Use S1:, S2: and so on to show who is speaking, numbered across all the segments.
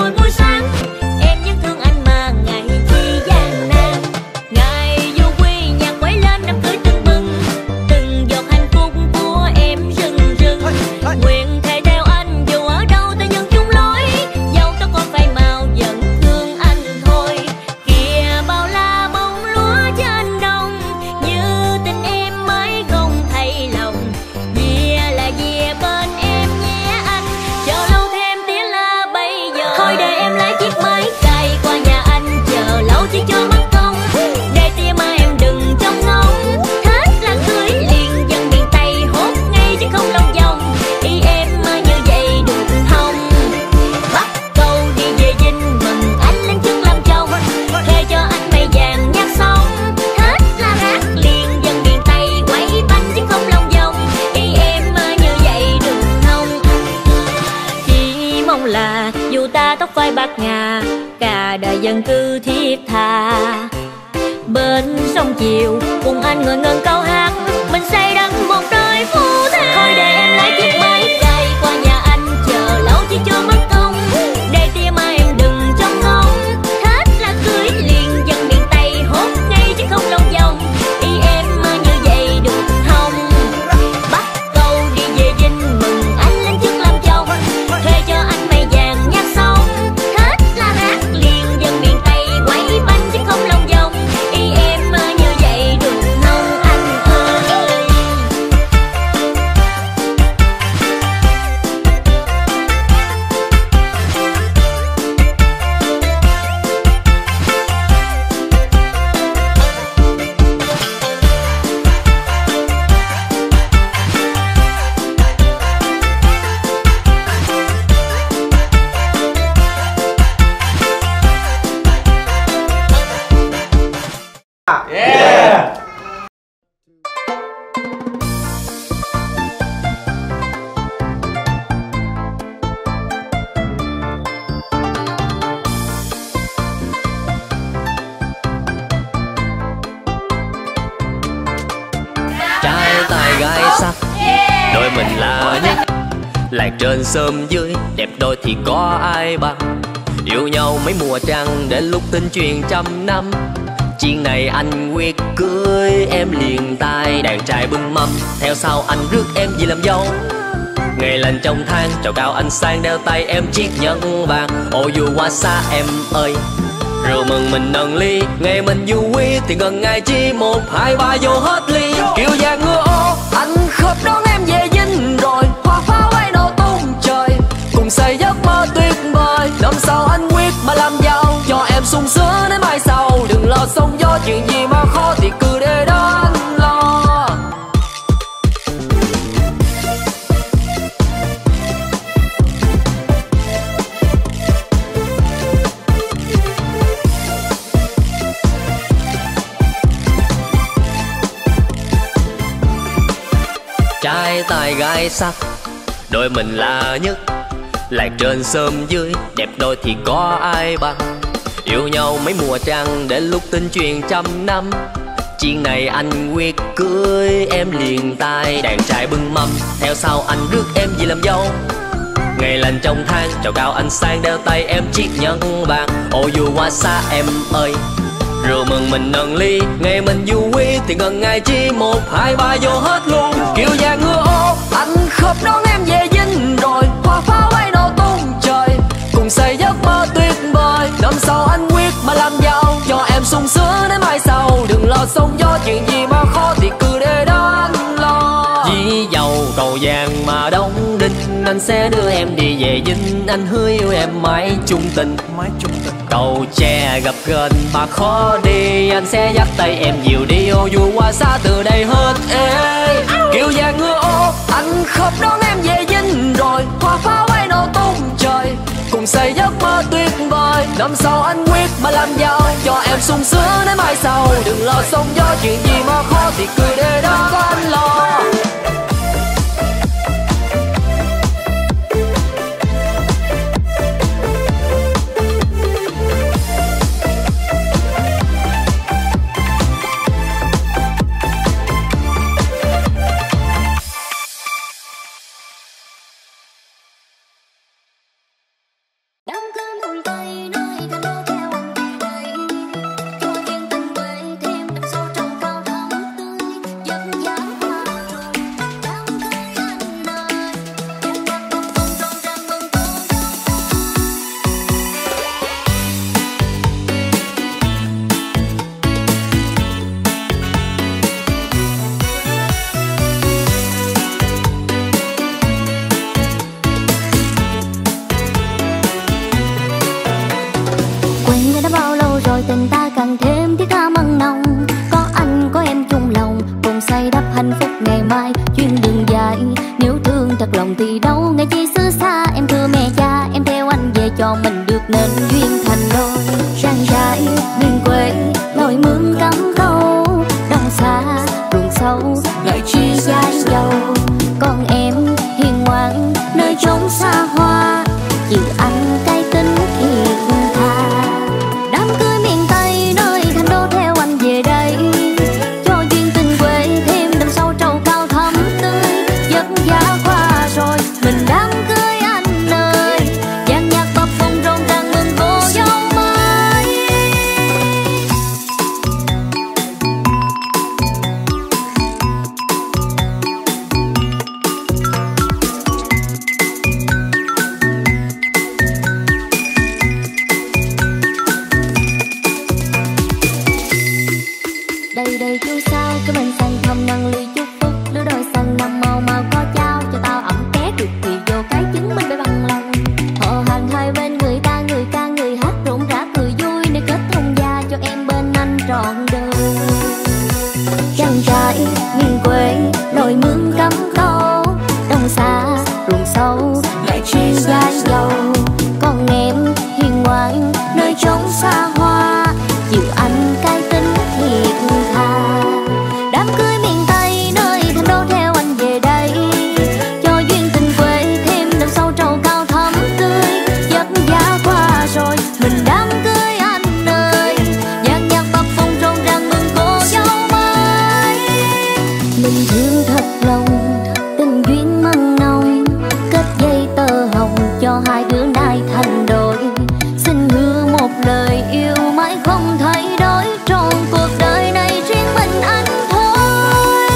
S1: ngồi buổi sáng. Em vẫn thương anh mà ngày chi gian nan. Ngày du quy nhạc quấy lên đám cưới tưng bừng, từng giọt hạnh phúc của em rừng rừng. Nguyện thề theo anh dù ở đâu ta vẫn chung lối, dẫu ta còn phai màu vẫn thương anh thôi. Kìa bao la bông lúa trên đồng, như tình em mới không thay lòng. Về là về bên em nhé anh, chờ lâu thêm tiếng la bây giờ. Thôi để em lái chiếc máy cày qua nhà anh, chờ lâu chỉ cho mất công. Để tia mà em đừng trông ngóng, hết là cưới liền dân miền Tây hốt ngay chứ không lâu vòng. Ý em mà như vậy được không? Bắt cầu đi về Vinh mừng anh lên chức làm chồng, thuê cho anh mây vàng nhạc sống. Hết là hát liền dân miền Tây quay bánh chứ không lòng vòng. Ý em mà như vậy được không? Chỉ mong là dù ta tóc vai bạc ngà, cả đời dân cư thiết tha. Bên sông chiều cùng anh ngồi ngân câu hát, mình xây đắp một đời phú thế. Thôi để em lái chiếc máy cày qua nhà anh, chờ lâu chỉ cho mất công. Để tia mà em đừng trông ngóng, hết là cưới liền dân miền Tây hốt ngay chứ không lòng vòng. Ý em mà như vậy được không? Bắt cầu đi về Vinh mừng anh lên chức làm chồng, thuê cho anh mây vàng nhạc sống. Hết là hát liền dân miền Tây quay bánh chứ không lòng vòng. Ý em mà như vậy được không anh ơi?
S2: Trai tài gái sắc, đôi mình là nhất. Lạc trên xóm dưới, đẹp đôi thì có ai bằng. Yêu nhau mấy mùa trăng, đến lúc tình truyền trăm năm. Chuyện này anh quyết cưới em liền tay, đàn trai bưng mâm, theo sau anh rước em về làm dâu. Ngày lành trong tháng, trầu cao anh sang đeo tay em chiếc nhẫn vàng. Ô dù qua xa em ơi, rượu mừng mình nâng ly. Ngày mình du quy thì gần ngày chi, 1, 2, 3 vô hết ly. Kiều vàng ngựa ô, anh khớp đón em về Vinh rồi. Hoa pháo bay nổ tung trời, cùng xây giấc mơ tuyệt vời. Năm sau anh quyết mà làm giàu, cho em sung sướng đến mai sau. Đừng lo sóng gió, chuyện gì mà khó thì cứ để đó anh lo. Trai tài gái sắc, đôi mình là nhất. Lạc trên xóm dưới, đẹp đôi thì có ai bằng. Yêu nhau mấy mùa trăng, đến lúc tình truyền trăm năm. Chuyện này anh quyết cưới em liền tay, đàn trai bưng mâm, theo sau anh rước em về làm dâu. Ngày lành trong tháng, trầu cao anh sang đeo tay em chiếc nhẫn vàng. Ô dù qua xa em ơi, rượu mừng mình nâng ly. Ngày mình du quy thì gần ngày chi, 1, 2, 3 vô hết luôn. Kiều vàng ngựa ô, anh khớp đón em về Vinh rồi. Hoa pháo bay nổ tung trời, cùng xây giấc mơ tuyệt vời. Năm sau anh quyết mà làm giàu, cho em sung sướng đến mai sau. Đừng lo sóng gió, chuyện gì mà khó thì cứ để đó anh lo. Dĩ dầu cầu vàng mà đóng đinh, anh sẽ đưa em đi về Vinh. Anh hứa yêu em mãi chung tình. Cầu tre gặp gần mà khó đi, anh sẽ dắt tay em dìu đi. Ô dù qua xa từ đây hết ê. Kiều vàng ngựa ô, anh khớp đón em về Vinh rồi. Hoa pháo bay nổ tung trời, cùng xây giấc mơ tuyệt vời. Năm sau anh quyết mà làm giàu, cho em sung sướng đến mai sau. Đừng lo sóng gió, chuyện gì mà khó thì cứ để đó có anh lo.
S1: Đám cưới muôn được nên duyên thành đôi. Rang rải miền quê lội mương cắm câu, đồng xa ruộng sâu ngợi chi dài dầu. Còn em hiền ngoan nơi chốn xa hoa, chịu anh cái tính thiệt tha. Đám cưới miền Tây nơi thành đô theo anh về đây, cho duyên tình quê thêm đậm sâu trầu cao thắm tươi. Giấc giá qua rồi mình đám cưới anh ơi, dàn nhạc bập bùng rộn ràng mừng cô dâu mới. Đây đây chú sao cái mình sang thăm nâng ly chúc phúc, lứa đôi xanh năm màu màu có trao cho tao ẩm té được thì vô cái chứng minh phải bằng lòng. Họ hàng hai bên người ta người ca người hát rộn rã cười vui, để kết thông gia cho em bên anh trọn đời. Trăng trải miền quê lội mương cắm câu, đồng xa ruộng sâu lại chi dài dầu. Còn em hiền ngoan nơi chốn xa hoa, chịu anh cái tính thiệt tha. Đám cưới miền Tây nơi thành đô theo anh về đây, cho duyên tình quê thêm đậm sâu trầu cao thắm tươi. Giấc giá qua rồi mình đám cưới anh ơi, dàn nhạc bập bùng rộn ràng mừng cô dâu mới. Mình thương thật lòng tình duyên mặn nồng, kết dây tơ hồng cho hai đứa nay thành đôi. Xin hứa một lời yêu mãi không thay đổi, trọn cuộc đời này riêng mình anh thôi.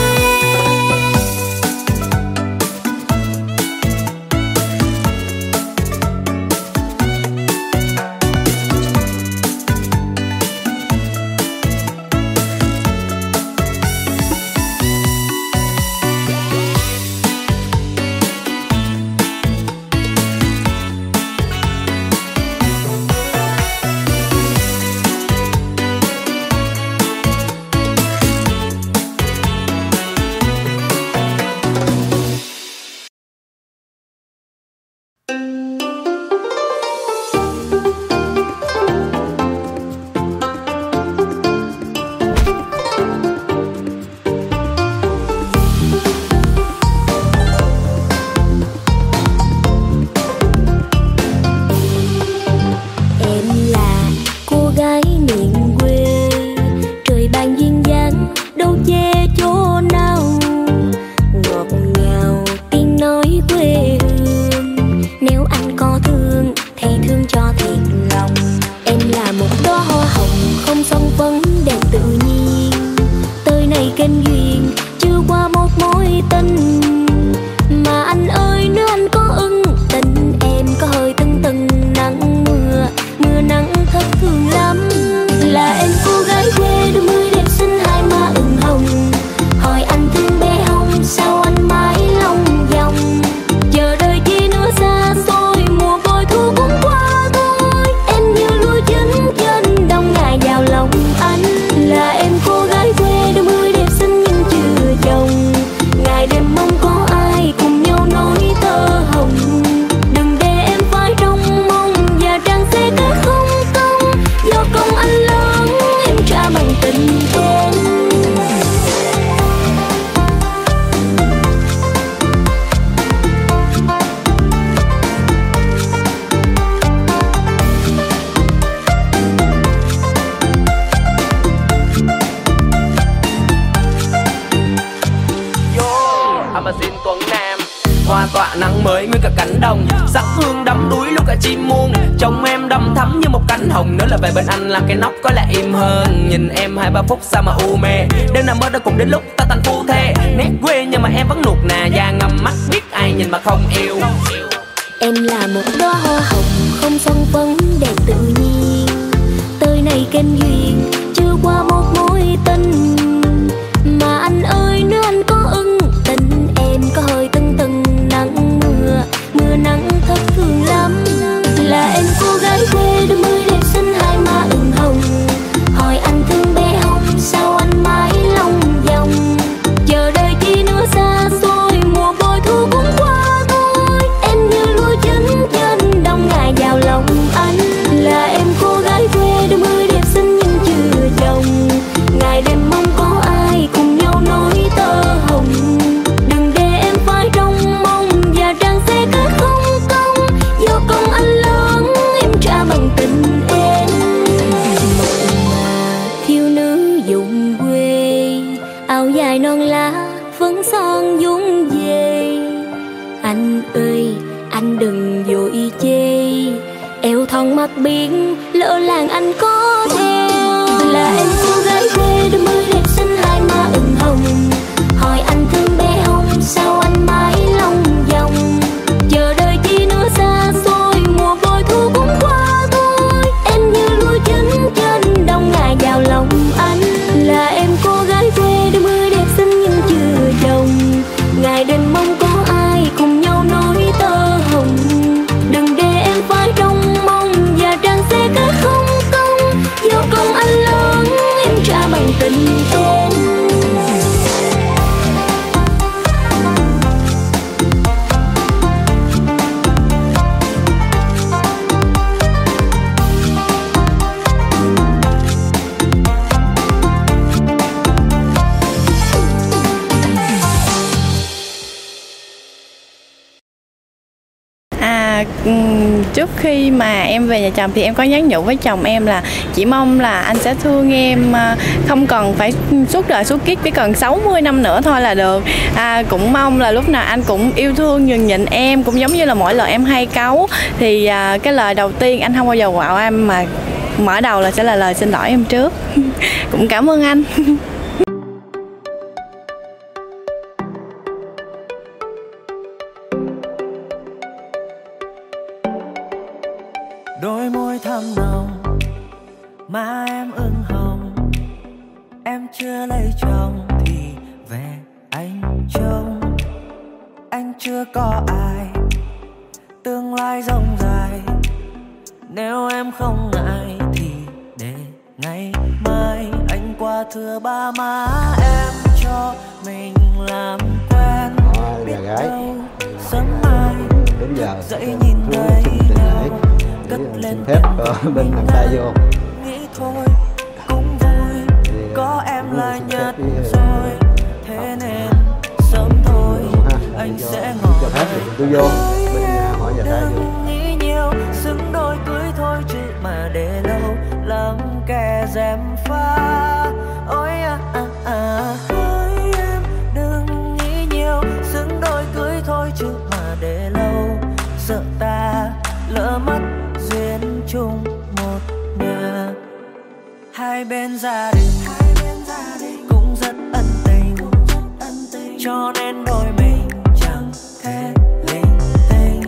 S1: Em là cô gái miền quê, trời ban duyên dáng đâu che chỗ nào. Ngọt ngào tiếng nói quê hương, nếu anh có thương thì thương cho thiệt lòng. Em là một đóa hoa hồng không son phấn đẹp tự nhiên, tới này kênh duyên chưa qua một mối tình. Mà anh ơi nếu anh có ưng tình, em có hơi tưng tưng nắng mưa, mưa nắng thất thường lắm. Là em cô gái quê đôi mươi đẹp xinh hai má ửng hồng, hỏi anh thương bé không sao anh mãi lòng vòng. Chờ đợi chi nữa xa xôi, mùa bội thu cũng qua thôi. Em như lúa chín trên đông ngày vào lòng anh. Là em cô gái quê đôi mươi đẹp xinh nhưng chưa chồng, ngày đêm mong có ai cùng nhau nói tơ hồng. Đừng để em phải trông mong và trang xe cả không công, do công anh lớn em trả bằng tình em.
S2: Amazing Tuấn Nam, hoa tọa nắng mới nguyên cả cánh đồng, sắc hương đắm đuối luôn cả chim muôn. Chồng em đầm thắm như một cánh hồng, nếu là về bên anh làm cái nóc có lẽ im hơn. Nhìn em 2-3 phút sao mà u mê, đêm nào mơ đã cùng đến lúc ta thành phu thê. Nét quê nhưng mà em vẫn nuột nà, da ngầm mắt biết ai nhìn mà không yêu.
S1: Em là một đóa hoa hồng không son phấn đẹp tự nhiên, tới này kênh duyên chưa qua một mối tình. Mà anh ơi nếu anh có ưng tình, em có hơi tưng tưng nắng mưa, mưa nắng thất thường lắm. Là em cô gái quê đôi mươi đẹp xinh hai má ửng hồng, hỏi anh thương bé không sao anh mãi lòng vòng. Chờ đợi chi nữa xa xôi, mùa bội thu cũng qua thôi. Em như lúa chín trên đông ngày vào lòng anh. không, lỡ làng anh có theo. Là em cô gái quê đôi mươi đẹp xinh hai má ửng hồng. Hỏi anh thương bé không, sao anh mãi lòng vòng. Chờ đợi chi nữa xa xôi, mùa bội thu cũng qua thôi. Em như lúa chín trên đồng ngày vào lòng anh. Là em cô gái quê đôi mươi đẹp xinh nhưng chưa chồng. Ngày đêm mong có ai cùng nhau nói tơ hồng. Đừng để em phải trông mong và trăng sẽ cất không công. Yêu công anh lớn em trả bằng tình em.
S3: Trước khi mà em về nhà chồng thì em có nhắn nhủ với chồng em là chỉ mong là anh sẽ thương em, không cần phải suốt đời suốt kiếp, chỉ cần 60 năm nữa thôi là được. Cũng mong là lúc nào anh cũng yêu thương nhường nhịn em, cũng giống như là mỗi lần em hay cáu thì cái lời đầu tiên anh không bao giờ quạo em, mà mở đầu là sẽ là lời xin lỗi em trước. Cũng cảm ơn anh.
S4: Đôi môi thắm nồng, má em ửng hồng. Em chưa lấy chồng thì về anh trông. Anh chưa có ai, tương lai rộng dài. Nếu em không ngại thì để ngày mai anh qua thưa ba má em cho mình làm quen. Biết đâu sớm mai
S5: đến giờ
S4: dậy nhìn thấy nhau.
S5: Xin phép bên làm tay vô.
S4: Nghĩ thôi cũng vui, có em là nhất rồi. Thế nên sớm thôi anh sẽ ngỏ
S5: cho phép thì tôi vô bên hỏi nhà tay vô.
S4: Nghĩ nhiều xứng đôi cưới thôi chứ mà để lâu lắm kẻ dèm pha. Ôi ơi em đừng nghĩ nhiều, xứng đôi cưới thôi chứ mà để lâu sợ ta lỡ mất duyên chung một nhà. Hai bên gia đình cũng rất ân tình, cho nên đôi mình chẳng thể linh tinh.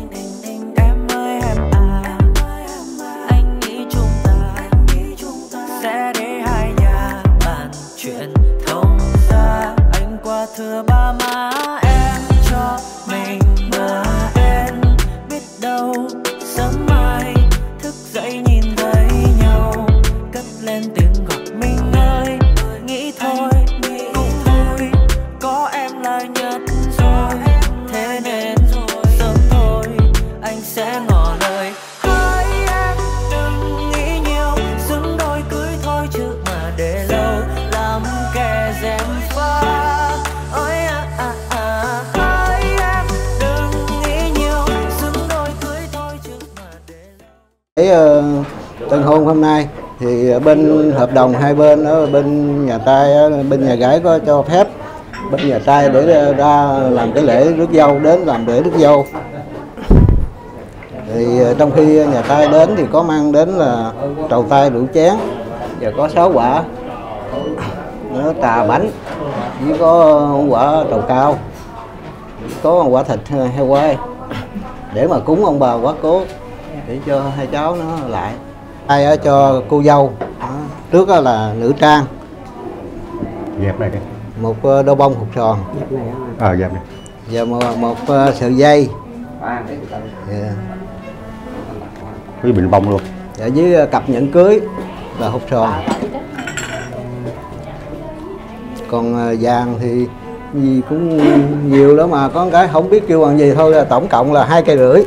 S4: Em ơi em à, anh nghĩ chúng ta sẽ để hai nhà bàn chuyện thông ra. Anh qua thưa ba má em cho mình bờ bên. Biết đâu sớm mai thức dậy nhìn thấy nhau, cất lên tiếng gọi mình ơi. Nghĩ thôi cũng vui, có em là nhất rồi. Thế nên sớm thôi anh sẽ ngỏ lời. Hỡi em đừng nghĩ nhiều, xứng đôi cưới thôi chứ mà để lâu làm kẻ dèm pha. Ôi hỡi em đừng nghĩ nhiều, xứng đôi cưới thôi chứ mà để lâu.
S5: Tân hôn hôm nay thì bên hợp đồng hai bên đó, bên nhà trai bên nhà gái có cho phép bên nhà trai để ra làm cái lễ rước dâu, đến làm lễ rước dâu. Thì trong khi nhà trai đến thì có mang đến là trầu tay rượu chén và có 6 quả nó trà bánh, với có quả trầu cao, có quả thịt heo quay để mà cúng ông bà quá cố, để cho hai cháu nó lại. Ai ở cho cô dâu đó. Trước đó là nữ trang,
S6: dẹp này đi,
S5: một đôi bông hột tròn,
S6: dẹp này,
S5: và một sợi dây,
S6: với bình bông luôn,
S5: và với cặp nhẫn cưới là hột tròn. Còn vàng thì gì cũng nhiều đó, mà có cái không biết kêu bằng gì thôi, là tổng cộng là 2,5 cây.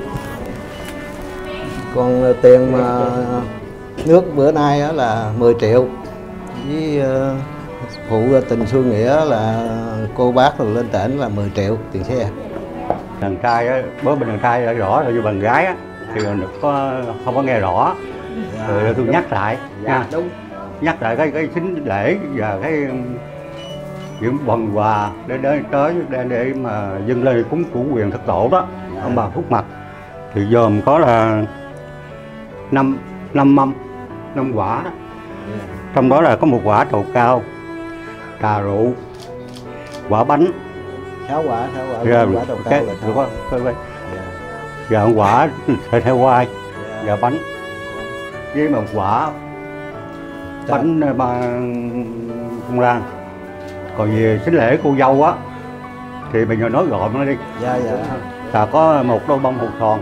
S5: Còn tiền mà nước bữa nay đó là 10 triệu, với phụ tình Xuân Nghĩa là cô bác rồi lên tỉnh là 10 triệu tiền xe.
S6: Đàn trai á, bố bên đàn trai đã rõ rồi, như bạn gái á thì không có nghe rõ. Rồi tôi nhắc lại nha, nhắc lại cái sính lễ và cái những phần quà để tới để mà dâng lên cúng của quyền thất tổ đó, ông bà Phúc Mặt thì gồm có là 5 5 mâm, 5 quả đó. Trong đó là có một quả trầu cao, trà rượu, quả bánh.
S5: 6 quả,
S6: Rồi,
S5: quả trầu cao là 6 quả.
S6: Và một quả theo khoai và bánh với một quả bánh không rang. Còn về sính lễ cô dâu á thì bây giờ nói gọn nó đi.
S5: Dạ.
S6: Là có một đôi bông hột tròn,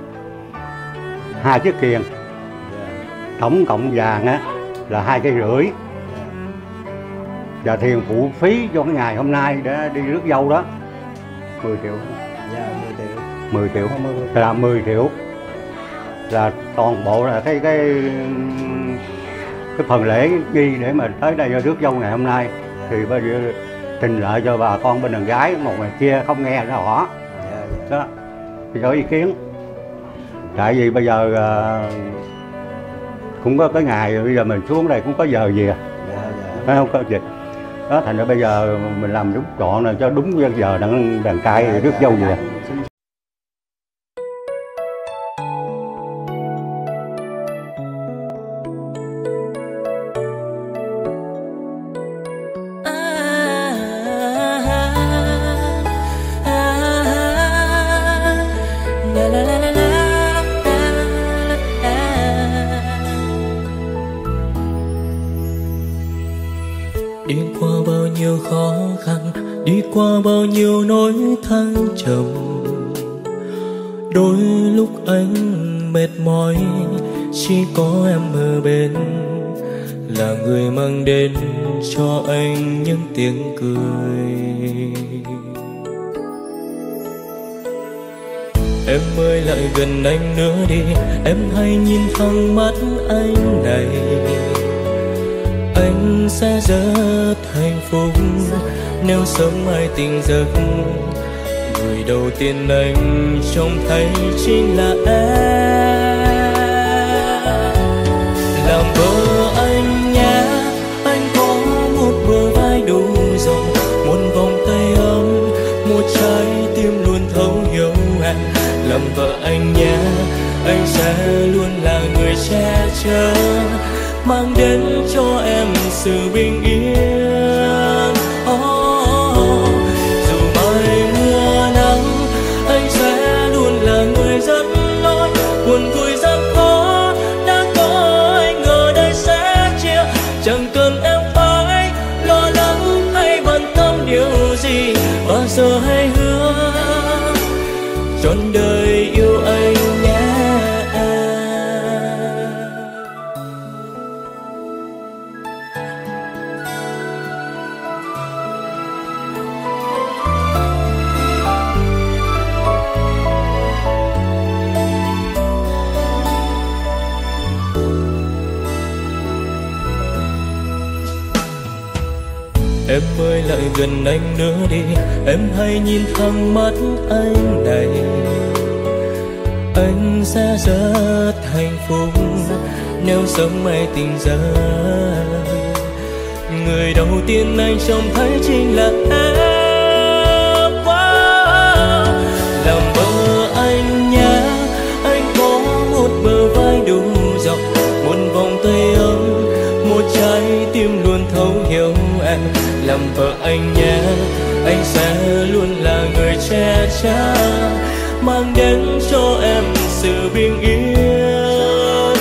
S6: 2 chiếc kiềng, tổng cộng vàng á là 2,5 cây. Và tiền phụ phí cho cái ngày hôm nay để đi rước dâu đó 10 triệu.
S5: Dạ,
S6: 10 triệu là 10 triệu là toàn bộ là cái phần lễ nghi để mà tới đây rước dâu ngày hôm nay. Thì bây giờ trình lại cho bà con bên đàn gái, một ngày kia không nghe nó rõ đó thì có ý kiến. Tại vì bây giờ cũng có cái ngày bây giờ mình xuống đây cũng có giờ về, phải không có gì đó, thành ra bây giờ mình làm đúng gọn là cho đúng giờ đàn trai rước dâu về.
S7: Đi qua bao nhiêu khó khăn, đi qua bao nhiêu nỗi thăng trầm, đôi lúc anh mệt mỏi, chỉ có em ở bên là người mang đến cho anh những tiếng cười. Em ơi lại gần anh nữa đi, em hãy nhìn thẳng mắt anh này. Anh sẽ rất hạnh phúc nếu sớm mai tỉnh giấc, người đầu tiên anh trông thấy chính là em. Làm vợ anh nhé, anh có một bờ vai đủ rộng, một vòng tay ấm, một trái tim luôn thấu hiểu em. Làm vợ anh nhé, anh sẽ luôn là người che chở, mang đến cho em sự bình yên. Dù mai mưa nắng, anh sẽ luôn là người dẫn lối. Buồn vui gian khó đã có anh ở đây sẽ chia. Chẳng cần em phải lo lắng hay bận tâm điều gì, bao giờ hãy hứa trọn đời yêu anh nhé. Em ơi lại gần anh nữa đi, em hãy nhìn thẳng mắt anh này. Anh sẽ rất hạnh phúc nếu sớm mai tỉnh giấc, người đầu tiên anh trông thấy chính là em. Làm vợ anh nhé, anh có một bờ vai đủ rộng, một vòng tay ấm, một trái tim luôn thấu hiểu em. Làm vợ anh nhé, anh sẽ luôn là người che chở, mang đến cho em sự bình yên.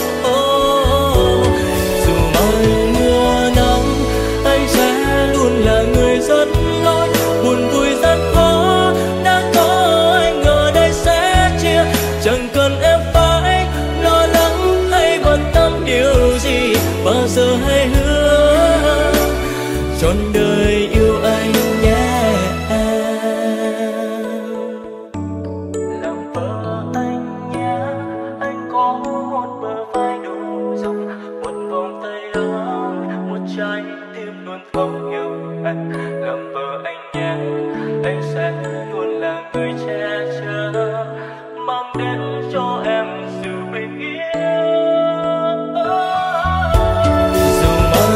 S7: Dù mai mưa nắng, anh sẽ luôn là người dẫn lối. Buồn vui gian khó đã có anh ở đây sẽ chia. Chẳng cần em phải lo lắng hay bận tâm điều gì, bao giờ hãy hứa trọn đời yêu anh nhé. Làm vợ anh nhé, anh có một bờ vai đủ rộng, một vòng tay ấm, một trái tim luôn thấu hiểu em. Làm vợ anh nhé, anh sẽ luôn là người che chở, mang đến cho em sự bình yên. Dù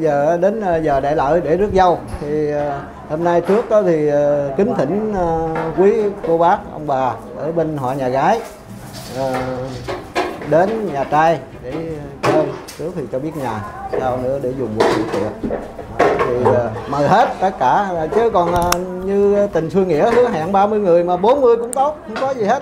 S5: giờ đến giờ đại lợi để rước dâu. Thì hôm nay trước đó thì kính thỉnh quý cô bác ông bà ở bên họ nhà gái đến nhà trai để chơi. Trước thì cho biết nhà, sau nữa để dùng buổi tiệc. Thì mời hết tất cả, chứ còn như tình xưa nghĩa hứa hẹn 30 người mà 40 cũng tốt, không có gì hết.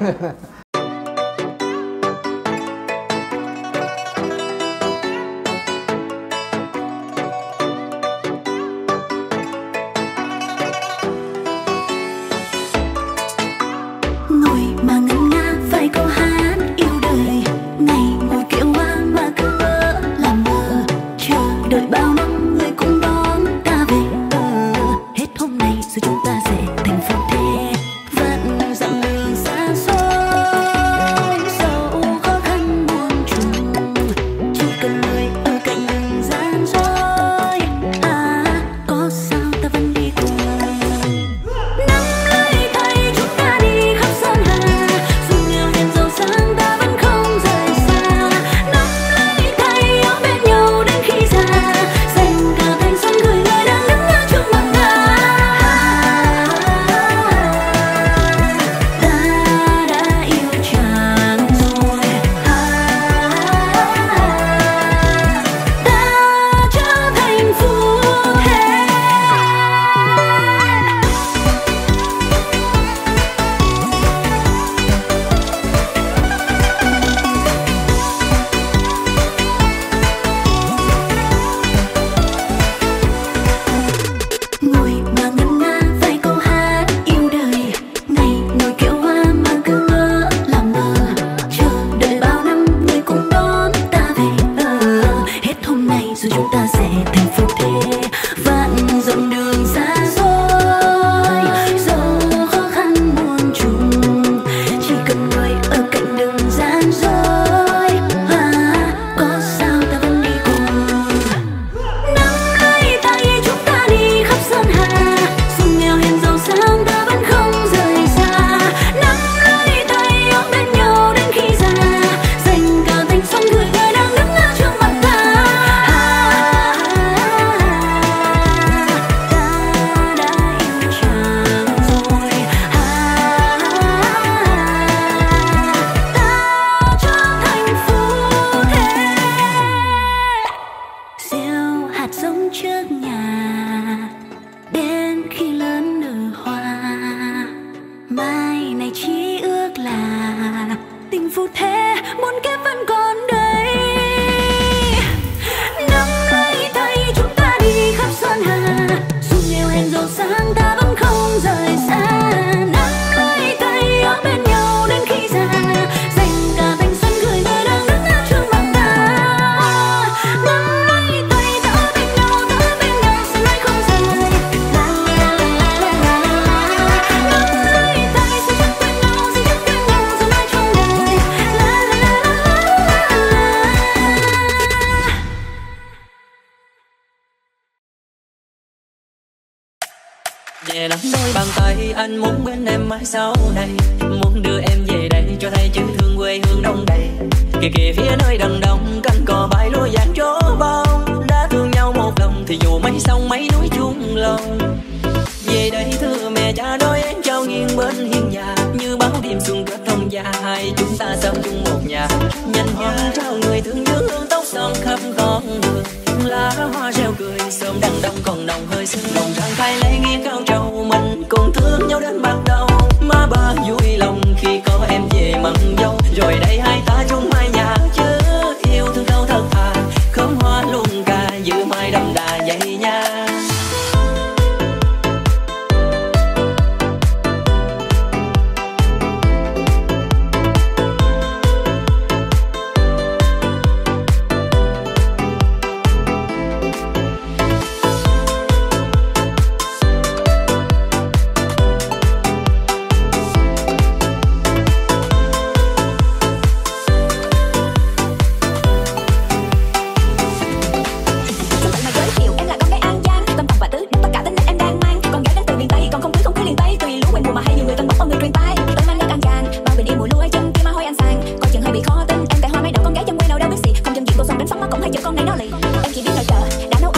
S7: Nhẹ nắm đôi bàn tay anh muốn bên em mãi sau này, muốn đưa em về đây cho thấy chữ thương quê hương đông đầy. Kìa kìa phía nơi đầm đông cánh cò bay lúa dáng chỗ bông, đã thương nhau một lòng thì dù mấy sông mấy núi chung lòng. Về đây thưa mẹ cha đôi em trao nghiêng bên hiên nhà, như báo đêm xuân kết thông gia hai chúng ta sống chung một nhà. Nhành hoa trao người thương nhớ hương tóc son khắp con đường, lá hoa reo cười sớm đằng đông còn nồng hơi sương nồng trăng khai lấy nghĩa cao trầu mình cùng thương nhau đến ban đầu. Má ba vui lòng khi có em về mừng dâu, rồi đây hai ta chung hai nhà chứ yêu thương đâu thật thà, khóm hoa luôn ca giữ mai đậm đà vậy nha.
S1: Em chỉ biết ngồi chờ đã nấu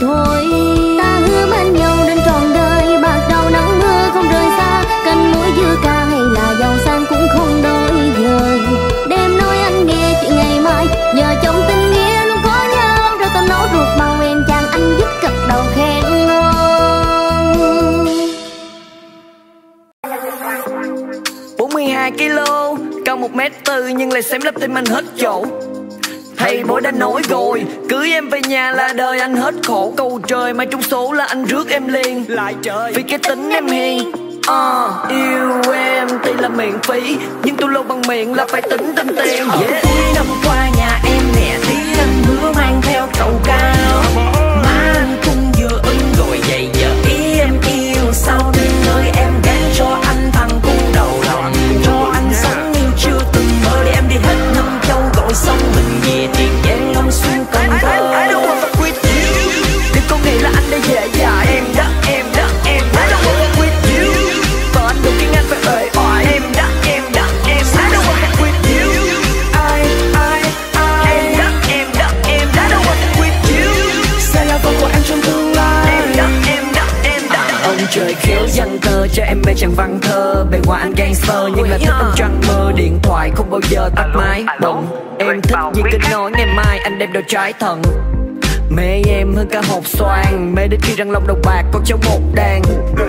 S4: 2 kg, cao 1m4 nhưng lại xém lấp tim anh hết chỗ. Thầy bố đã nói rồi, cưới em về nhà là đời anh hết khổ. Cầu trời mai trúng số là anh rước em liền lại trời, vì cái tính em hiền. Yêu em tuy là miễn phí, nhưng tôi lâu bằng miệng là phải tính tiền. Cuối năm qua nhà em nè, tí anh hứa mang theo trầu cao. Má anh cũng vừa ưng rồi vậy giờ ý em yêu sao đi nơi em gán cho anh thằng cu đầu lòng. Cho anh sống như chưa từng mơ để em đi hết năm châu gọi xong mình về Tiền Giang Long Xuyên Cần Thơ. I don't wanna quit you, đừng có nghĩ là anh đã dễ dãi. Em đó, em đó, em đó. I don't wanna quit you, và anh đừng khiến anh phải uể oải. Em đó, em đó, em đó. I don't wanna quit you, em đó, em đó, em đó. I don't wanna quit you, sẽ là vợ của anh trong tương lai. Em đó, em đó, em đó. Ông trời khéo dâng thơ cho em mê chàng văn thơ. Bề ngoài anh gangster nhưng là thích anh trăng mơ. Điện thoại không bao giờ tắt máy bỗng. Em thích gì cứ nói ngày mai anh đem đôi trái thần. Mê em hơn cả hột xoàn, mê đến khi răng long đầu bạc con cháu một đàn.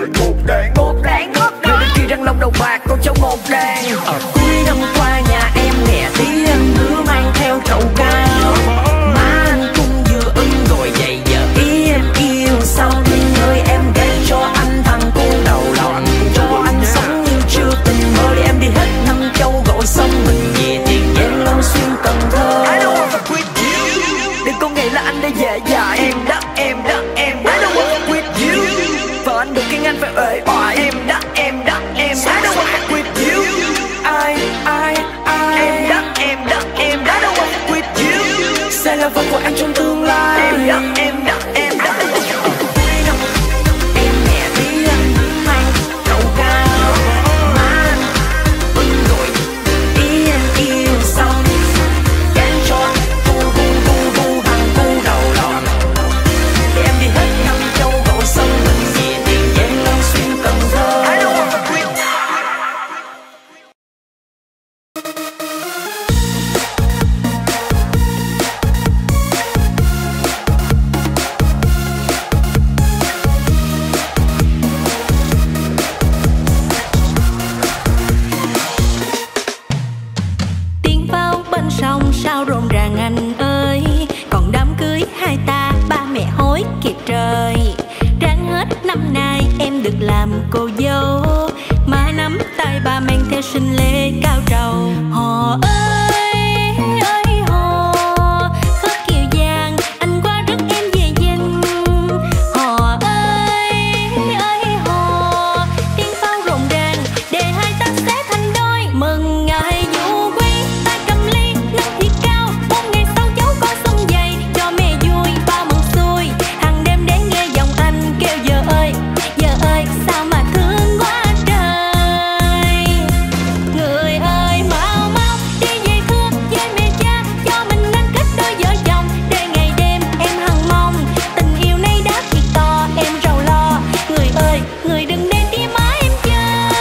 S4: Mê đến khi răng long đầu bạc con cháu một đàn. Cuối năm qua nhà em nè, tí anh hứa mang theo trầu cao. Má anh cũng vừa ưng rồi vậy giờ ý em yêu sao đi nơi em gán cho anh thằng cu đầu lòng. Cho anh sống như chưa từng mơ để em đi hết năm châu gọi xong mình về Tiền Giang Long Xuyên Cần Thơ. I don't wanna quit you, đừng có nghĩ là anh đã dễ dãi. Em đó, em đó, em đó. I don't wanna quit you, và anh đừng khiến anh phải uể oải. Em đó, em đó, em đó. I don't wanna quit you, em đó, em đó, em đó. I don't wanna quit you, sẽ là vợ của anh trong tương lai. Em đó, em đó, em đó. Em nhẹ tí anh mang trầu cao. Má anh ưng rồi ý anh yêu sao gán cho cu bằng cu đầu lòng. Để em đi hết năm châu gọi xong mình về Tiền Giang Long Xuyên Cần Thơ. I don't wanna quit.
S1: Tiếng pháo bên sông sao rộn ràng anh ơi. Còn đám cưới hai ta ba mẹ hối kịp trời. Ráng hết năm nay em được làm cô dâu. Má nắm tay ba mang theo sinh lễ cao trầu. Hò ơi ơi hò, khớp kiều giang anh qua rước em về dinh. Hò ơi hò, tiếng pháo rộn ràng để hai ta sẽ thành đôi. Mừng ngày du quy ta cầm ly nâng thiệt cao. 4 ngày sau cháu có xuân dày cho mẹ vui ba mừng xuôi. Hàng đêm để nghe giọng anh kêu giờ ơi sao mà thương quá trời. Người ơi mau mau đi về thưa với mẹ cha, cho mình nên kết đôi vợ chồng. Để ngày đêm em hằng mong tình yêu này đã thiệt to em rầu lo. Người ơi người đừng để tia má em chơi.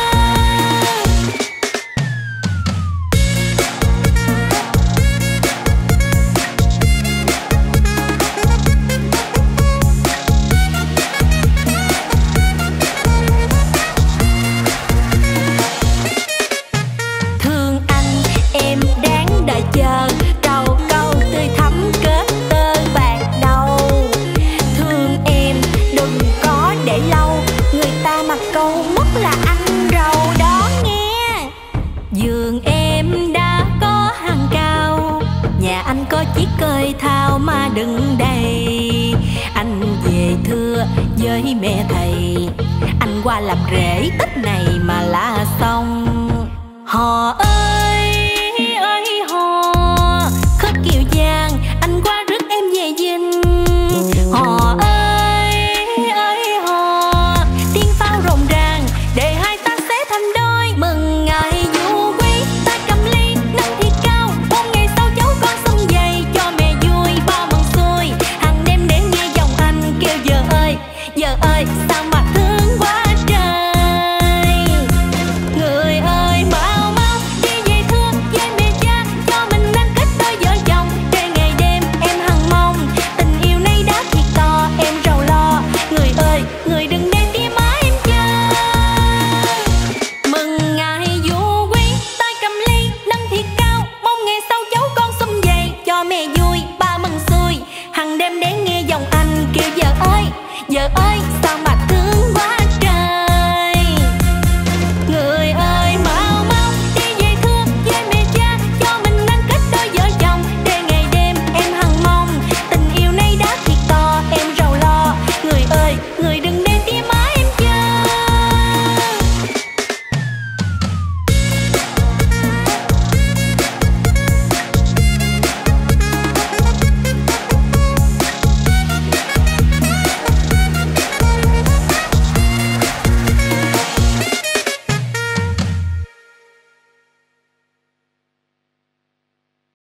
S1: Thương anh em đáng đợi chờ, trầu câu tươi thắm kết tơ bạc đầu. Thương em đừng có để lâu, người ta mặc câu mất là anh rầu đó nghe. Giường em đã có hàng cao, nhà anh có chiếc cơi thao mà đừng đầy. Anh về thưa với mẹ thầy, anh qua làm rể Tết này mà là xong. Hò ơi